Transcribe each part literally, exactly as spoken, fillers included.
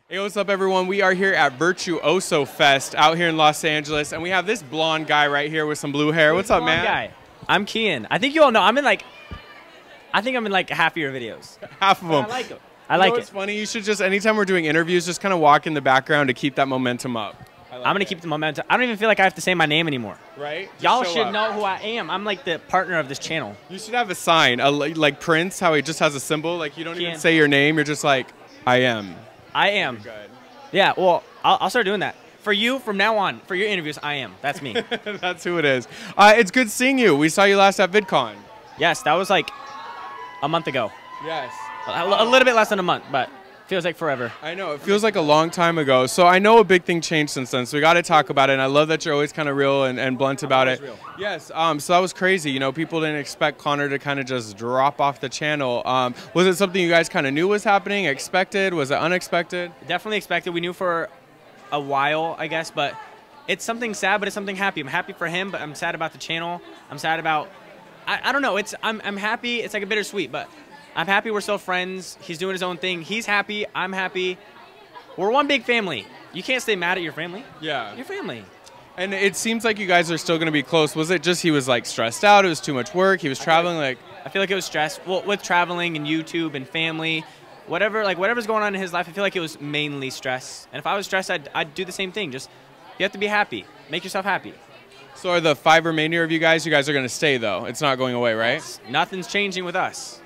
Hey, what's up, everyone? We are here at Virtuoso Fest out here in Los Angeles, and we have this blonde guy right here with some blue hair. What's up, man? Guy. I'm Kian. I think you all know. I'm in like, I think I'm in like half of your videos. Half of them. I like it. I you like know it. It's funny. You should just, anytime we're doing interviews, just kind of walk in the background to keep that momentum up. Like I'm gonna it. keep the momentum. I don't even feel like I have to say my name anymore. Right? Y'all Just show should up. know who I am. I'm like the partner of this channel. You should have a sign, a, like Prince, how he just has a symbol. Like you don't even Kian. say your name. You're just like, I am. I am. Good. Yeah. Well, I'll, I'll start doing that. For you, from now on, for your interviews, I am. That's me. That's who it is. Uh, it's good seeing you. We saw you last at VidCon. Yes, that was like a month ago. Yes. A, a little bit less than a month, but feels like forever. I know. It feels like a long time ago. So I know a big thing changed since then. So we got to talk about it. And I love that you're always kind of real and, and blunt about it. Real. Yes. Um, so that was crazy. You know, people didn't expect Connor to kind of just drop off the channel. Um, was it something you guys kind of knew was happening, expected? Was it unexpected? Definitely expected. We knew for a while, I guess, but it's something sad, but it's something happy. I'm happy for him, but I'm sad about the channel. I'm sad about, I, I don't know. It's I'm, I'm happy. It's like a bittersweet, but I'm happy we're still friends. He's doing his own thing. He's happy. I'm happy. We're one big family. You can't stay mad at your family. Yeah. Your family. And it seems like you guys are still going to be close. Was it just he was like stressed out? It was too much work. He was traveling like. I feel like it was stress. Well, with traveling and YouTube and family, whatever, like whatever's going on in his life, I feel like it was mainly stress. And if I was stressed, I'd, I'd do the same thing. Just, you have to be happy. Make yourself happy. So are the five remainder of you guys, you guys are going to stay though? It's not going away, right? Nothing's changing with us.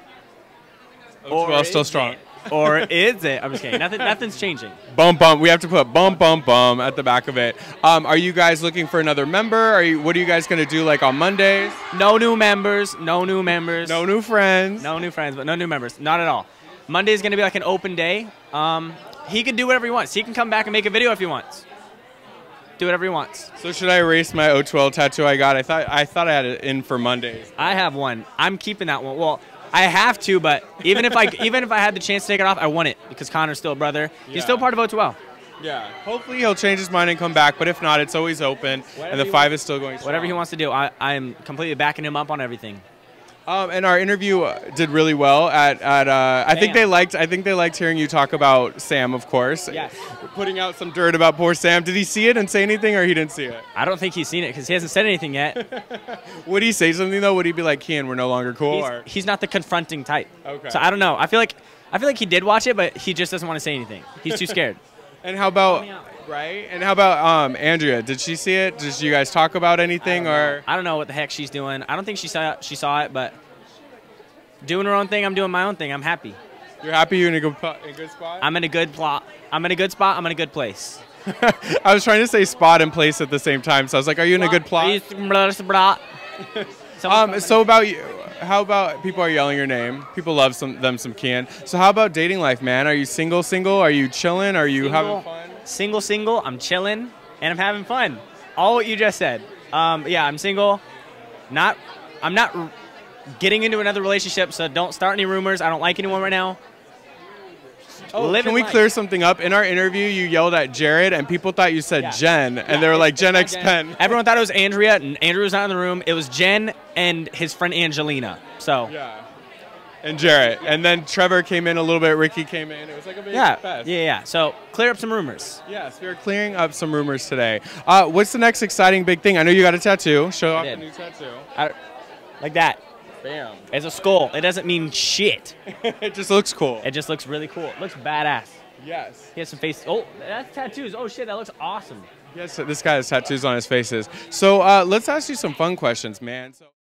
Or well, still is strong. It? Or is it? I'm just kidding. Nothing, nothing's changing. Bum bum. We have to put bum bum bum at the back of it. Um, are you guys looking for another member? Are you? What are you guys gonna do like on Mondays? No new members. No new members. No new friends. No new friends, but no new members. Not at all. Monday is gonna be like an open day. Um, he can do whatever he wants. He can come back and make a video if he wants. Do whatever he wants. So should I erase my O twelve tattoo I got? I thought I thought I had it in for Mondays. I have one. I'm keeping that one. Well, I have to, but even if I even if I had the chance to take it off, I want it because Connor's still a brother. He's Yeah. still part of O twelve. Yeah. Hopefully he'll change his mind and come back, but if not, it's always open, Whatever and the he five wants- is still going strong. Whatever he wants to do, I I am completely backing him up on everything. Um, and our interview uh, did really well. At at uh, I think Sam. they liked I think they liked hearing you talk about Sam, of course. Yes. Putting out some dirt about poor Sam. Did he see it and say anything, or he didn't see it? I don't think he's seen it because he hasn't said anything yet. Would he say something though? Would he be like, "Kian, we're no longer cool"? He's, or? he's not the confronting type. Okay. So I don't know. I feel like I feel like he did watch it, but he just doesn't want to say anything. He's too scared. And how about me out. right? And how about um, Andrea? Did she see it? Did you guys talk about anything, or? I don't know what the heck she's doing. I don't think she saw she saw it, but doing her own thing, I'm doing my own thing. I'm happy. You're happy you're in a good, po- in a good spot? I'm in a good plot. I'm in a good spot. I'm in a good place. I was trying to say spot and place at the same time, so I was like, are you in a good plot? Um, so about you, how about people are yelling your name? People love some, them some Kian. So how about dating life, man? Are you single, single? Are you chilling? Are you Single. having fun? Single, single. I'm chilling and I'm having fun. All what you just said. Um, yeah, I'm single. Not, I'm not r- getting into another relationship, so don't start any rumors. I don't like anyone right now. Oh, Living can we life. clear something up? In our interview, you yelled at Jared, and people thought you said Yeah. Jen, and Yeah, they were it's- like, it's Jen not X Pen. Everyone thought it was Andrea, and Andrea was not in the room. It was Jen and his friend Angelina. So Yeah. And Jarrett. And then Trevor came in a little bit. Ricky came in. It was like a big yeah, fest. yeah, yeah. So clear up some rumors. Yes, we are clearing up some rumors today. Uh, what's the next exciting big thing? I know you got a tattoo. Show off the did. new tattoo. I, like that. Bam. It's a skull. It doesn't mean shit. It just looks cool. It just looks really cool. It looks badass. Yes. He has some face. Oh, that's tattoos. Oh shit, that looks awesome. Yes, this guy has tattoos on his faces. So uh, let's ask you some fun questions, man. So